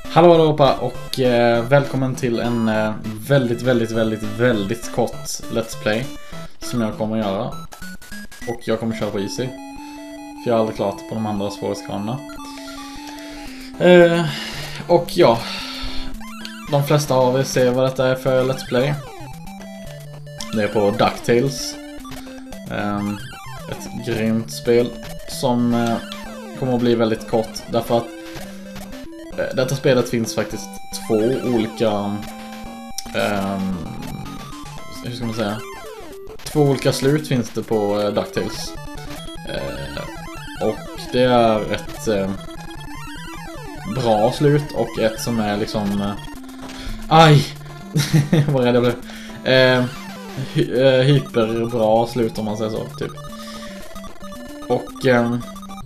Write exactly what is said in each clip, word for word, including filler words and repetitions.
Hallå allihopa och eh, välkommen till en eh, väldigt, väldigt, väldigt, väldigt kort Let's Play som jag kommer att göra. Och jag kommer köra på Easy, för jag har aldrig klart på de andra svårighetsgraderna. Eh, och ja, de flesta av er ser vad detta är för Let's Play. Det är på DuckTales. Eh, ett grymt spel som eh, kommer att bli väldigt kort därför att detta spelet finns faktiskt två olika um, hur ska man säga två olika slut finns det på uh, DuckTales uh, och det är ett uh, bra slut och ett som är liksom uh, aj vad rädd jag blev uh, hy uh, hyperbra slut om man säger så typ. Och um,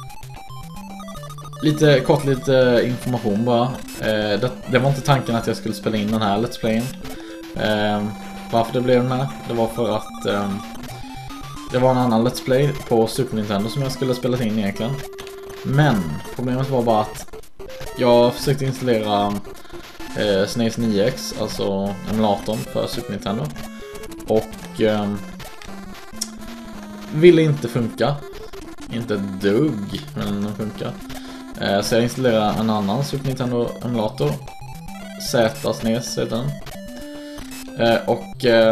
Lite kort lite information bara. Eh, det, det var inte tanken att jag skulle spela in den här Let's Playen. Eh, varför det blev den här? Det var för att eh, det var en annan Let's Play på Super Nintendo som jag skulle spela in egentligen. Men problemet var bara att jag försökte installera eh, S N E S nio X, alltså emulatorn för Super Nintendo. Och eh, ville inte funka. Inte ett dugg, men den funkar. Så jag installerade en annan Super Nintendo emulator, Z S N E S heter den. Och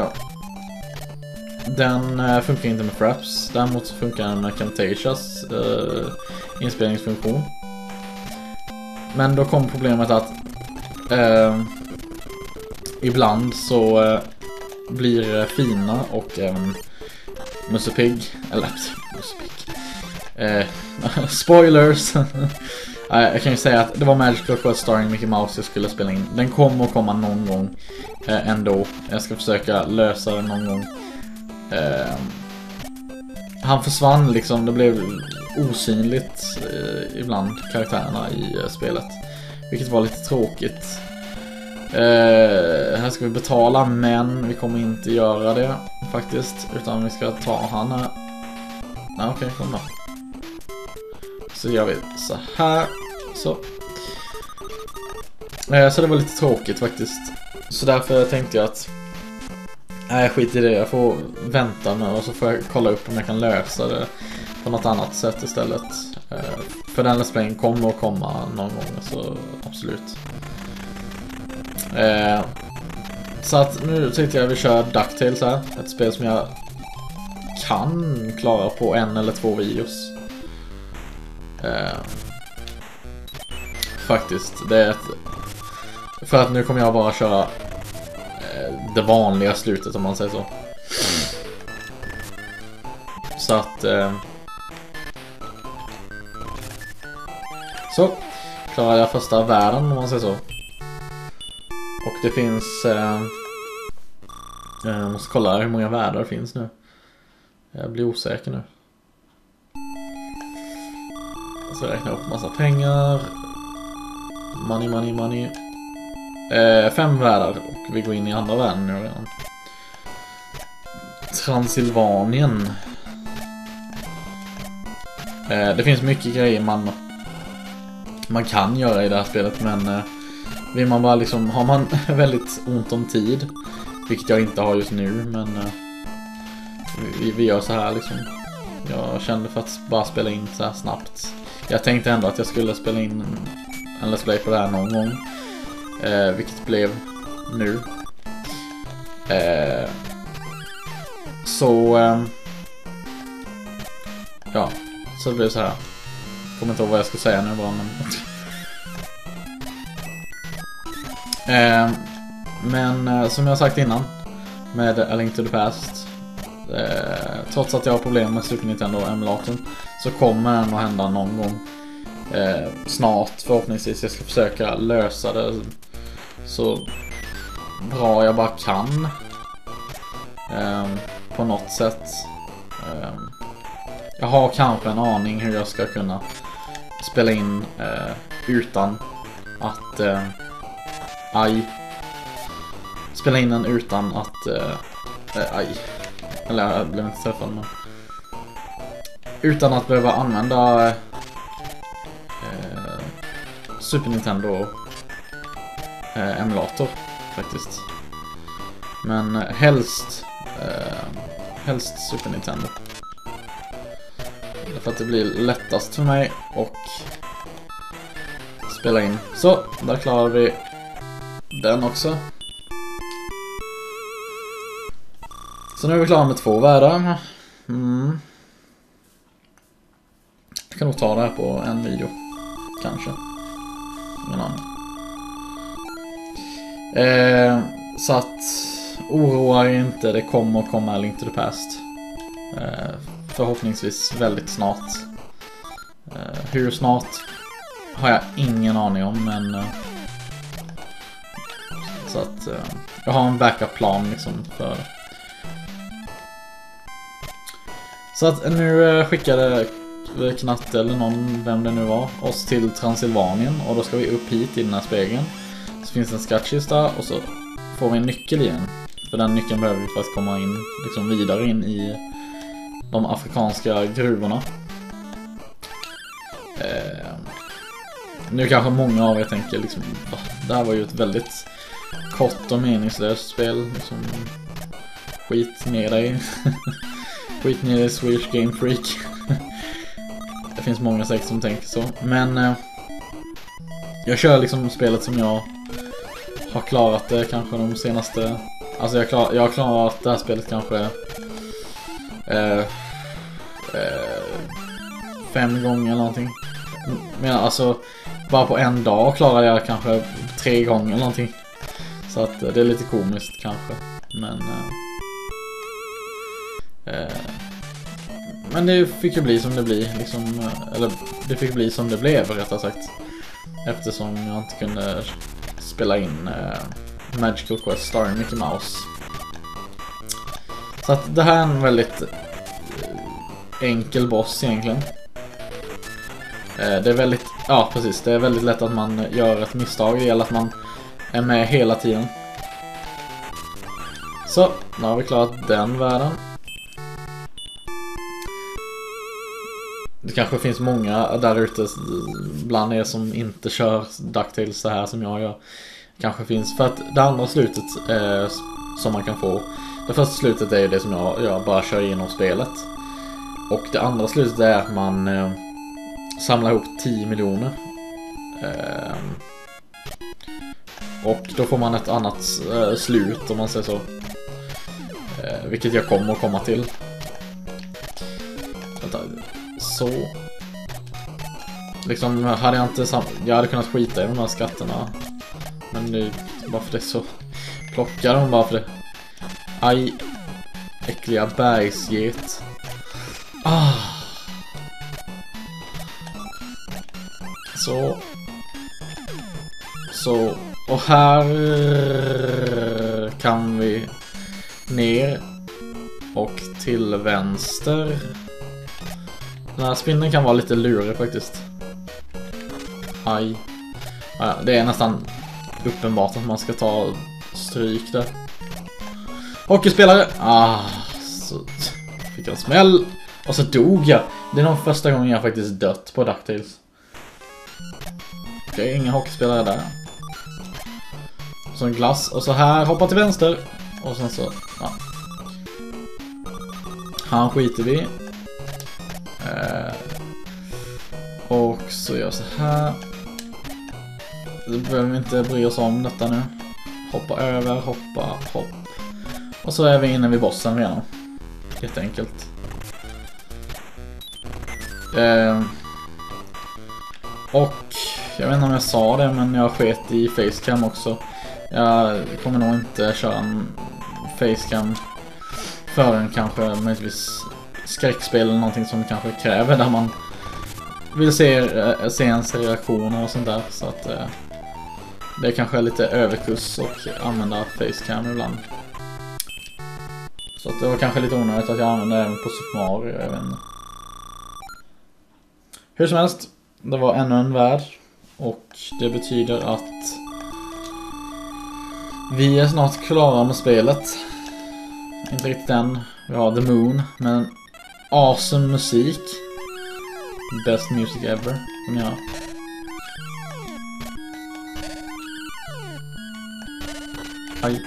den funkar inte med Fraps. Däremot så funkar den med Camtasias inspelningsfunktion. Men då kom problemet att eh, ibland så eh, blir Fina och även Musse Pigg, eller Musse Pigg Eh, spoilers. Jag kan ju säga att det var Magical Quest starring Mickey Mouse jag skulle spela in. Den kommer att komma någon gång eh, ändå. Jag ska försöka lösa den någon gång. eh, Han försvann liksom. Det blev osynligt eh, ibland karaktärerna i eh, spelet, vilket var lite tråkigt. eh, Här ska vi betala, men vi kommer inte göra det faktiskt, utan vi ska ta han här. Nej, okej, okay, kom då. Så gör vi så här. Så. Så det var lite tråkigt faktiskt. Så därför tänkte jag att nej, skit i det. Jag får vänta nu och så får jag kolla upp om jag kan lösa det på något annat sätt istället. För den Let's Playen kommer att komma någon gång, så absolut. Så att nu tänkte jag att vi kör DuckTales här. Ett spel som jag kan klara på en eller två videos. Eh, faktiskt det är ett, för att nu kommer jag bara köra eh, det vanliga slutet om man säger så. Så att eh, så klarar jag första världen om man säger så. Och det finns eh, jag måste kolla hur många världar det finns nu. Jag blir osäker nu. Så räknar upp massa pengar. Money, money, money. Eh, fem världar och vi går in i andra världen nu redan. Transylvanien. Eh, det finns mycket grejer man man kan göra i det här spelet, men eh, vill man bara liksom, har man väldigt ont om tid, vilket jag inte har just nu, men eh, vi, vi gör så här liksom. Jag kände för att bara spela in så här snabbt. Jag tänkte ändå att jag skulle spela in en Let's Play på det här någon gång, eh, vilket blev nu. Eh, så eh, ja, så det blev så här. Jag kommer inte ihåg vad jag ska säga nu bara, men eh, men eh, som jag sagt innan med A Link to the Past, eh, trots att jag har problem med Super Nintendo och emulatorn, så kommer den att hända någon gång eh, snart förhoppningsvis. Jag ska försöka lösa det så bra jag bara kan eh, på något sätt. eh, Jag har kanske en aning hur jag ska kunna spela in eh, utan att eh, aj spela in den utan att eh, aj eller jag blev inte träffad, men utan att behöva använda eh, Super Nintendo eh, emulator faktiskt. Men eh, helst eh, helst Super Nintendo. För att det blir lättast för mig och spela in. Så, där klarar vi den också. Så nu är vi klara med två världar. Mm. Jag kan nog ta det här på en video. Kanske. Ingen aning. Eh, så att oroa er inte, det kommer komma Link to the Past. Eh, förhoppningsvis väldigt snart. Eh, hur snart har jag ingen aning om, men eh, så att eh, jag har en backup-plan liksom för det. Så att nu eh, skickade Knatte eller någon, vem det nu var, oss till Transylvanien, och då ska vi upp hit i den här spegeln. Så finns det en skattkista och så får vi en nyckel igen. För den nyckeln behöver vi för att komma in liksom vidare in i de afrikanska gruvorna. Eh, nu kanske många av er tänker liksom, det här var ju ett väldigt kort och meningslöst spel. Liksom, skit ner dig. Skit ner dig, Swedish Game Freak. Det finns många säkert som tänker så. Men eh, jag kör liksom spelet som jag har klarat det kanske de senaste... Alltså jag, klar, jag har klarat det här spelet kanske eh, eh, fem gånger eller någonting. Men alltså bara på en dag klarar jag kanske tre gånger eller någonting. Så att det är lite komiskt kanske. Men eh, eh, men det fick ju bli som det blir liksom, eller det fick bli som det blev rättare sagt. Eftersom jag inte kunde spela in eh, Magical Quest starring Mickey Mouse. Så att det här är en väldigt enkel boss egentligen. Eh, det är väldigt, ja precis, det är väldigt lätt att man gör ett misstag. Det gäller att man är med hela tiden. Så, nu har vi klarat den världen. Det kanske finns många där ute bland er som inte kör DuckTales så här som jag gör. Kanske finns, för att det andra slutet eh, som man kan få. Det första slutet är ju det som jag, jag bara kör igenom spelet. Och det andra slutet är att man eh, samlar ihop tio miljoner. Eh, och då får man ett annat eh, slut om man säger så. Eh, vilket jag kommer att komma till. Vänta. Så liksom hade jag inte sam jag hade kunnat skita i de här skatterna, men nu bara för det så plockar de bara för det. Aj, äckliga bergsget. Ah. Så så och här kan vi ner och till vänster. Den här spinnen kan vara lite lurig faktiskt. Aj. Ja, det är nästan uppenbart att man ska ta stryk där. Hockeyspelare. Ah, så fick jag en smäll. Och så dog jag. Det är nog första gången jag faktiskt dött på DuckTales. Okej, okay, inga hockeyspelare där. Så en glass. Och så här, hoppa till vänster. Och sen så, ja. Han skiter vi. Uh, och så gör jag så här. Då behöver vi inte bry oss om detta nu. Hoppa över, hoppa, hopp. Och så är vi inne vid bossen redan. Jätteenkelt. Uh, och jag vet inte om jag sa det, men jag sket i facecam också. Jag kommer nog inte köra en facecam förrän kanske möjligtvis skräckspel eller någonting som kanske kräver där man vill se, se ens reaktioner och sånt där. Så att eh, det är kanske lite överkurs och använda facecam ibland. Så att det var kanske lite onödigt att jag använde även på Super Mario, jag vet inte. Hur som helst, det var ännu en värld. Och det betyder att vi är snart klara med spelet. Inte riktigt än. Vi har The Moon, men awesome musik. Best music ever, som jag. Aj.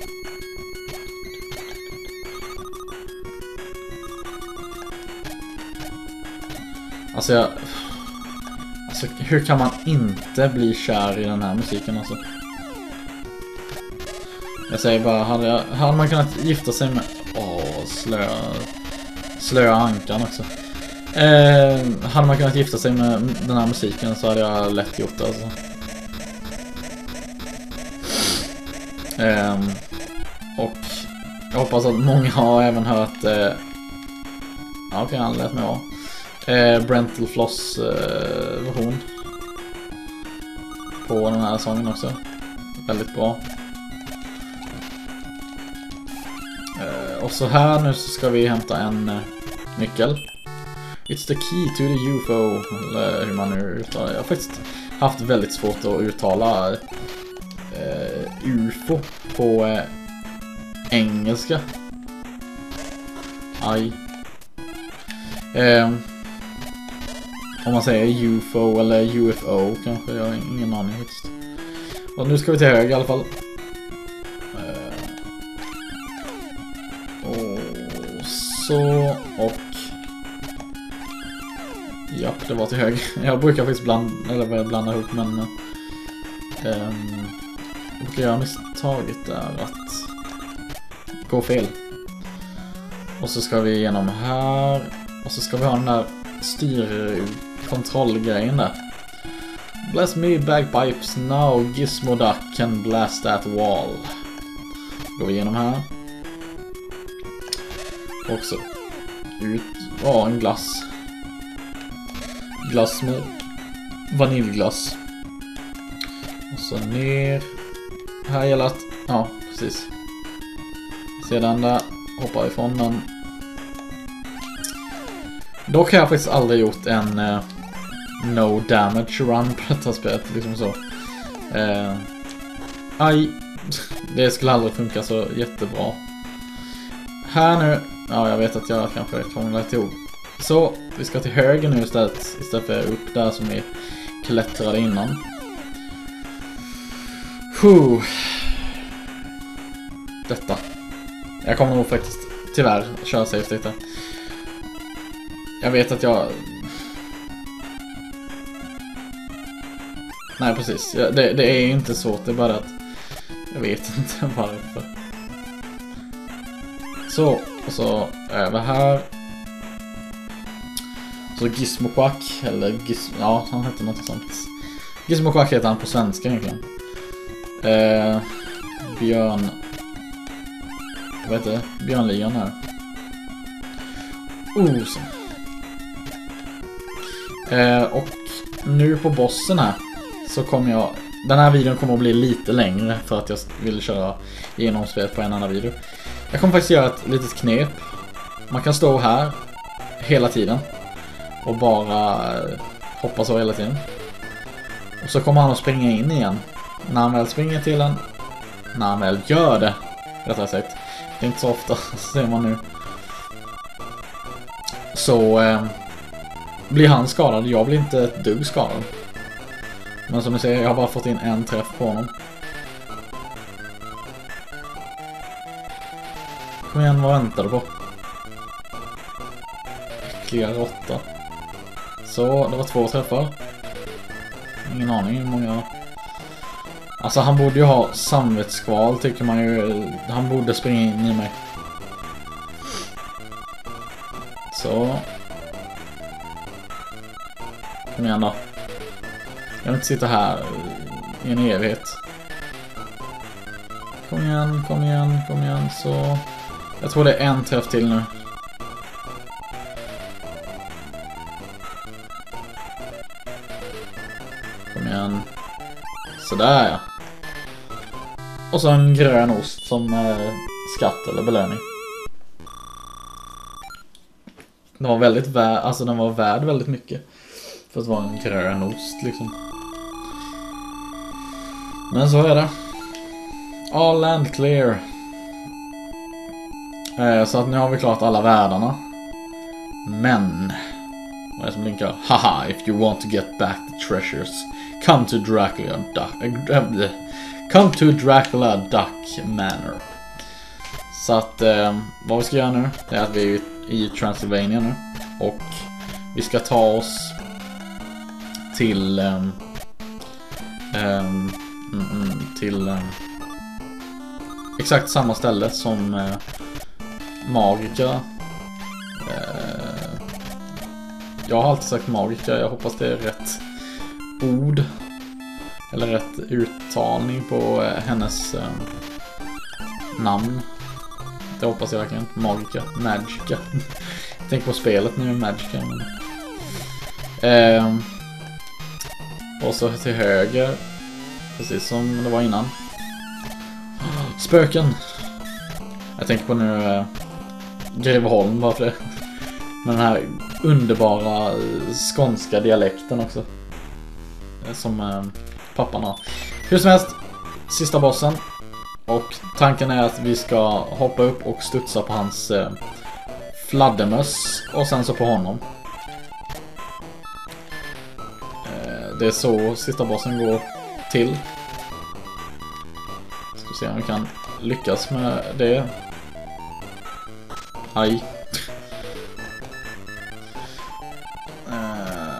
Alltså jag... Alltså hur kan man inte bli kär i den här musiken alltså? Jag säger bara, hade, jag, hade man kunnat gifta sig med... Åh, slö... Slöa ankan också. Eh, hade man kunnat gifta sig med den här musiken så hade jag lätt gjort det alltså. Eh, och jag hoppas att många har även hört... Eh, ja, okej, okay, han lät mig vara. Eh, Brental Floss eh, version på den här sången också. Väldigt bra. Eh, och så här nu så ska vi hämta en eh, nyckel. It's the key to the U F O. Eller hur man nu uttalar. Jag har faktiskt haft väldigt svårt att uttala eh, U F O på eh, engelska. Aj. Eh, Om man säger U F O eller U F O kanske, jag har ingen aning faktiskt. Och nu ska vi till höger i alla fall. Uh, och så, och... Japp, det var till höger. Jag brukar faktiskt blanda, eller blanda ihop, men... Um, jag brukar göra misstaget där att gå fel. Och så ska vi igenom här. Och så ska vi ha den där styr... kontrollgrejen där. Bless me bagpipes, now Gizmo Duck can blast that wall. Går vi igenom här. Och så ut. Ja, en glass. Glass med vaniljglass. Och så ner. Här gäller att, ja, precis. Sedan där hoppar ifrån den. Dock har jag faktiskt aldrig gjort en uh, no damage run på detta spelet, liksom så. Uh, aj, det skulle aldrig funka så jättebra. Här nu, ja jag vet att jag kanske krånglat ihop. Så, vi ska till höger nu istället, istället för upp där som vi klättrade innan. Huh. Detta. Jag kommer nog faktiskt tyvärr köra safe state. Jag vet att jag... Nej, precis. Det, det är inte svårt. Det är bara att... Jag vet inte varför. Så, och så över här. Så Gizmo Quack, eller Gizmo... Ja, han heter något sånt. Gizmo Quack heter han på svenska egentligen. Eh, Björn... Vad heter det? Björnligan här. Oh, så... Eh, och nu på bossen här så kommer jag... Den här videon kommer att bli lite längre för att jag vill köra igenom spelet på en annan video. Jag kommer faktiskt göra ett litet knep. Man kan stå här hela tiden och bara hoppa så hela tiden. Och så kommer han att springa in igen. När han väl springer till en... När han väl gör det, rättare sagt. Det är inte så ofta, ser man nu. Så... Eh, blir han skadad? Jag blir inte ett dugg skadad. Men som ni ser, jag har bara fått in en träff på honom. Kom igen, vad väntar du på? Äckliga råtta. Så, det var två träffar. Ingen aning hur många... Alltså han borde ju ha samvetskval, tycker man ju. Han borde springa in i mig. Så... Kom igen då. Jag vill inte sitta här i en evighet. Kom igen, kom igen, kom igen. Så... Jag tror det är en träff till nu. Kom igen. Sådär ja. Och så en grön ost som eh, skatt eller belöning. Den var väldigt värd, alltså den var värd väldigt mycket. För att vara en grön ost liksom. Men så är det. All land clear. Eh, så att nu har vi klart alla världarna. Men vad är det som blinkar? Haha, if you want to get back the treasures, come to Dracula Duck. Come Come to Dracula Duck Manor. Så att eh, vad vi ska göra nu är att vi är i Transylvania nu. Och vi ska ta oss till um, um, mm, till um, exakt samma ställe som uh, Magica. Uh, jag har alltid sagt Magica, jag hoppas det är rätt ord eller rätt uttalning på uh, hennes uh, namn. Det hoppas jag verkligen. Magica, Magica. Tänk på spelet nu, Magica. Men... Uh, och så till höger, precis som det var innan. Spöken. Jag tänker på nu äh, Greveholm bara för det. Med den här underbara skånska dialekten också. Som äh, pappan har. Hur som helst, sista bossen. Och tanken är att vi ska hoppa upp och studsa på hans äh, fladdermöss. Och sen så på honom. Äh, det är så sista bossen går till. Ska se om vi kan lyckas med det. Aj. Uh.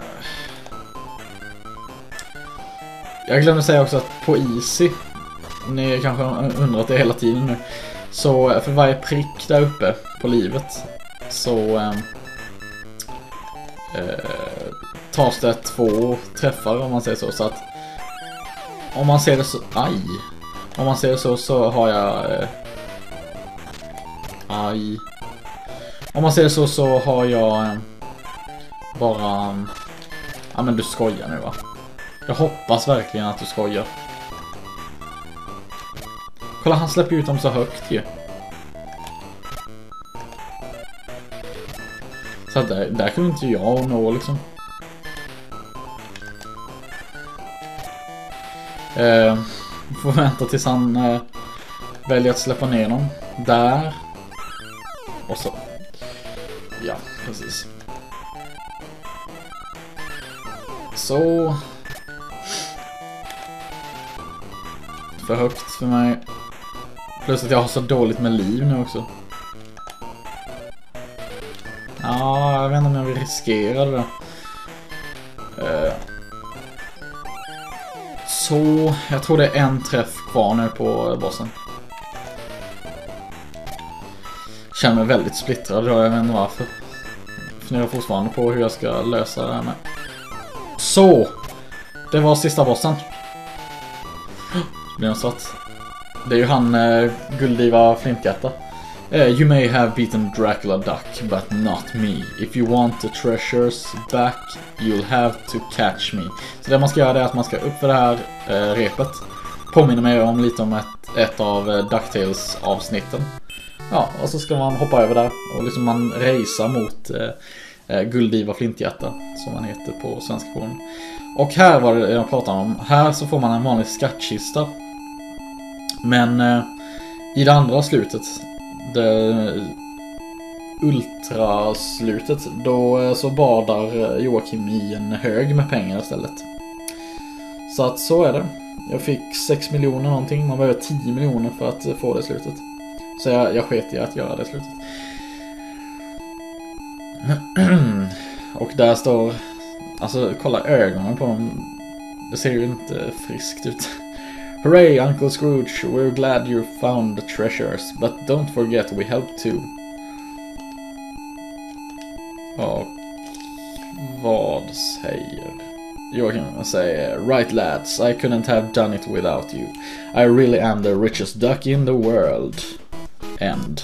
Jag glömde säga också att på Easy, ni kanske undrat det hela tiden nu, så för varje prick där uppe på livet så uh, uh, tas det två träffar om man säger så. Så att om man ser det så... Aj! Om man ser det så så har jag... Eh, aj. Om man ser det så så har jag eh, bara... Ja men du skojar nu va? Jag hoppas verkligen att du skojar. Kolla, han släpper ut dem så högt ju. Så där, där kan inte jag nå liksom. Eh... Får vänta tills han eh, väljer att släppa ner dem. Där. Och så. Ja, precis. Så. För högt för mig. Plus att jag har så dåligt med liv nu också. Ja, jag vet inte om jag vill riskera det. Eh. Så, jag tror det är en träff kvar nu på bossen. Känner mig väldigt splittrad, jag vet inte varför. Funderar fortfarande på hur jag ska lösa det här med. Så, det var sista bossen. Det blir något svart. Det är ju han, eh, Gulddiva Flinthjärta. Uh, you may have beaten Dracula Duck, but not me. If you want the treasures back, you'll have to catch me. Så det man ska göra är att man ska upp för det här uh, repet. Påminner mig om lite om ett, ett av uh, DuckTales avsnitten. Ja, och så ska man hoppa över där och liksom man rejsar mot uh, uh, Gulddiva Flinthjärta, som man heter på svenska form. Och här var det jag pratade om. Här så får man en vanlig skattkista. Men uh, i det andra slutet, det ultraslutet, då så badar Joakim i en hög med pengar istället. Så att så är det. Jag fick sex miljoner någonting. Man behöver tio miljoner för att få det slutet. Så jag, jag sket i att göra det slutet. Och där står... Alltså kolla ögonen på dem. Det ser ju inte friskt ut. Hooray, Uncle Scrooge, we're glad you found the treasures, but don't forget we helped too. Och vad säger Joakim? Säger, right lads, I couldn't have done it without you. I really am the richest duck in the world. End.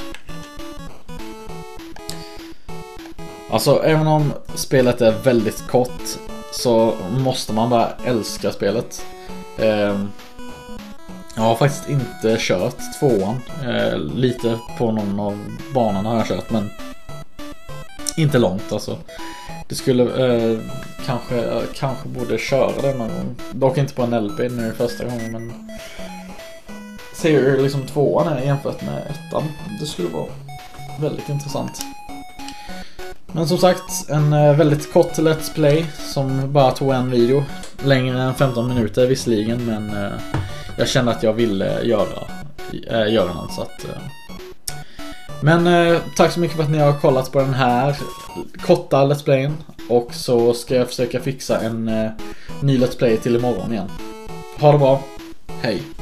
Alltså, även om spelet är väldigt kort så måste man bara älska spelet. Ehm... Jag har faktiskt inte kört tvåan. Eh, lite på någon av banorna har jag kört, men inte långt alltså. Det skulle eh, kanske eh, kanske borde köra det någon gång. Dock inte på en L P nu första gången, men ser hur liksom tvåan är jämfört med ettan. Det skulle vara väldigt intressant. Men som sagt, en eh, väldigt kort Let's Play som bara tog en video. Längre än femton minuter visserligen, men... Eh, jag kände att jag ville göra, äh, göra något. Så att, äh. Men äh, tack så mycket för att ni har kollat på den här korta Let's Playen. Och så ska jag försöka fixa en äh, ny Let's Play till imorgon igen. Ha det bra, hej!